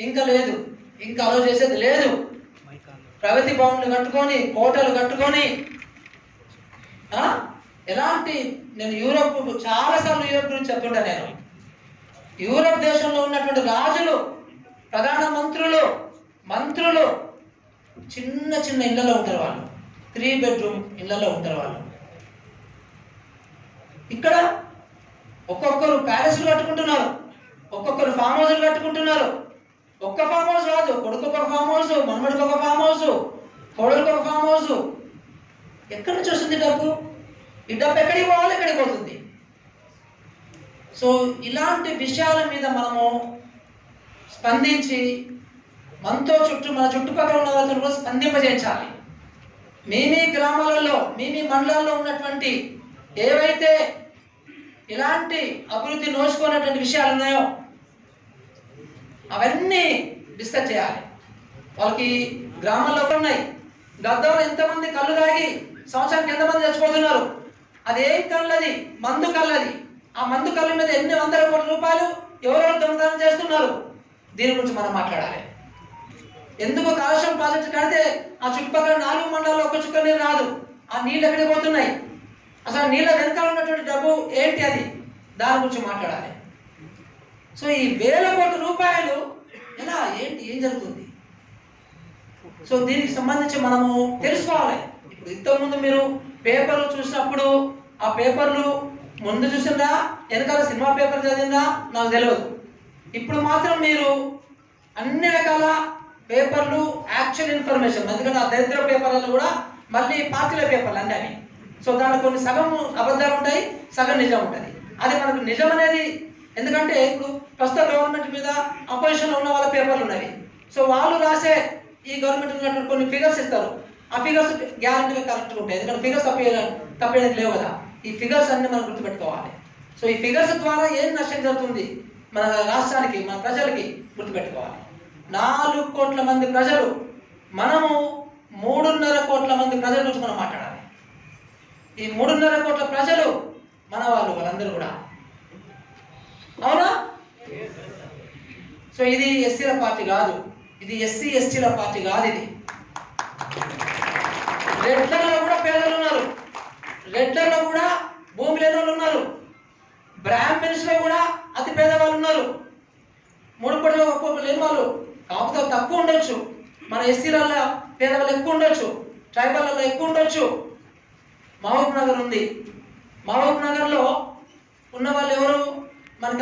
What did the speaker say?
ఇంకా లేదు, ఇంకా అలో చేసేది లేదు. ప్రగతి భవన్లు కట్టుకొని, కోటలు కట్టుకొని, ఎలాంటి, నేను యూరోప్ చాలాసార్లు యూరోప్ గురించి చెప్తుంటా. నేను యూరోప్ దేశంలో ఉన్నటువంటి రాజులు, ప్రధాన మంత్రులు చిన్న చిన్న ఇళ్లలో ఉంటారు. వాళ్ళు 3 బెడ్రూమ్ ఇళ్లలో ఉంటారు. వాళ్ళు ఇక్కడ ఒక్కొక్కరు ప్యాలెస్లు కట్టుకుంటున్నారు, ఒక్కొక్కరు ఫామ్ హౌస్లు కట్టుకుంటున్నారు. ఒక్క ఫామ్ హౌస్ కాదు, కొడుకు ఒక ఫామ్ హౌస్, మనమడికి ఒక ఫామ్ హౌస్, కోడలికి ఒక ఫామ్ హౌస్. ఎక్కడి నుంచి వస్తుంది డబ్బు? ఈ డబ్బు ఎక్కడికి పోవాలి, ఎక్కడికి పోతుంది? సో ఇలాంటి విషయాల మీద మనము స్పందించి మన చుట్టుపక్కల ఉన్న వాళ్ళతో కూడా స్పందింపజేయించాలి. మీ గ్రామాలలో, మీ మండలాల్లో ఉన్నటువంటి ఏవైతే ఇలాంటి అభివృద్ధి నోచుకున్నటువంటి విషయాలు ఉన్నాయో అవన్నీ డిస్కస్ చేయాలి. వాళ్ళకి గ్రామాల్లో ఉన్నాయి. గతంలో ఎంతమంది కళ్ళు తాగి సంవత్సరానికి ఎంతమంది చచ్చిపోతున్నారు? అదేం కళ్ళది? మందు కళ్ళది. ఆ మందు కళ్ళ మీద ఎన్ని వందల కోట్ల రూపాయలు ఎవరెవరు దొంగతనం చేస్తున్నారు? దీని గురించి మనం మాట్లాడాలి. ఎందుకు కాలుష్యం ప్రాజెక్టు కడితే ఆ చుట్టుపక్కల 4 మండలాల్లో ఒక్క చుక్క నీరు రాదు? ఆ నీళ్ళు ఎక్కడికి పోతున్నాయి? అసలు నీళ్ళ వెనకాల ఉన్నటువంటి డబ్బు ఏంటి? అది దాని గురించి మాట్లాడాలి. సో ఈ వేల కోట్ల రూపాయలు ఎలా, ఏంటి, ఏం జరుగుతుంది? సో దీనికి సంబంధించి మనము తెలుసుకోవాలి. ఇప్పుడు ఇంతకుముందు మీరు పేపర్లు చూసినప్పుడు ఆ పేపర్లు ముందు చూసిందా, వెనకాల సినిమా పేపర్ చదివిందా నాకు తెలియదు. ఇప్పుడు మాత్రం మీరు అన్ని రకాల పేపర్లు, యాక్చువల్ ఇన్ఫర్మేషన్, ఎందుకంటే ఆ దరిద్ర పేపర్లలో కూడా మళ్ళీ పార్టీల పేపర్లు అన్నీ అవి. సో దాంట్లో కొన్ని సగం అబద్ధాలు ఉంటాయి, సగం నిజం ఉంటుంది. అది మనకు నిజం అనేది, ఎందుకంటే ఇప్పుడు ప్రస్తుత గవర్నమెంట్ మీద అపోజిషన్లో ఉన్న వాళ్ళ పేపర్లు ఉన్నవి. సో వాళ్ళు రాసే ఈ గవర్నమెంట్ ఉన్నటువంటి కొన్ని ఫిగర్స్ ఇస్తారు. ఆ ఫిగర్స్ గ్యారంటీగా కరెక్ట్గా ఉంటాయి, ఎందుకంటే ఫిగర్స్ తప్పేది లేవు కదా. ఈ ఫిగర్స్ అన్ని మనం గుర్తుపెట్టుకోవాలి. సో ఈ ఫిగర్స్ ద్వారా ఏం నష్టం జరుగుతుంది మన రాష్ట్రానికి, మన ప్రజలకి గుర్తుపెట్టుకోవాలి. 4 కోట్ల మంది ప్రజలు, మనము 3.5 కోట్ల మంది ప్రజల గురించి మనం మాట్లాడాలి. ఈ 3.5 కోట్ల ప్రజలు మన వాళ్ళందరూ కూడా, అవునా? సో ఇది ఎస్సీల పార్టీ కాదు, ఇది ఎస్సీ ఎస్టీల పార్టీ కాదు. ఇది రెడ్లలో కూడా పేదలు ఉన్నారు, రెడ్లలో కూడా భూమి లేని వాళ్ళు ఉన్నారు, బ్రాహ్మిన్స్ లో కూడా అతి పేదవాళ్ళు ఉన్నారు, 3 కోట్ల ఒక్కొక్క లేని వాళ్ళు. కాకపోతే తక్కువ ఉండొచ్చు, మన ఎస్సీలలో పేదవాళ్ళు ఎక్కువ ఉండొచ్చు, ట్రైబల్లలో ఎక్కువ ఉండొచ్చు. మహబూబ్ నగర్ ఉంది, మహబూబ్ నగర్లో ఉన్న వాళ్ళు ఎవరు?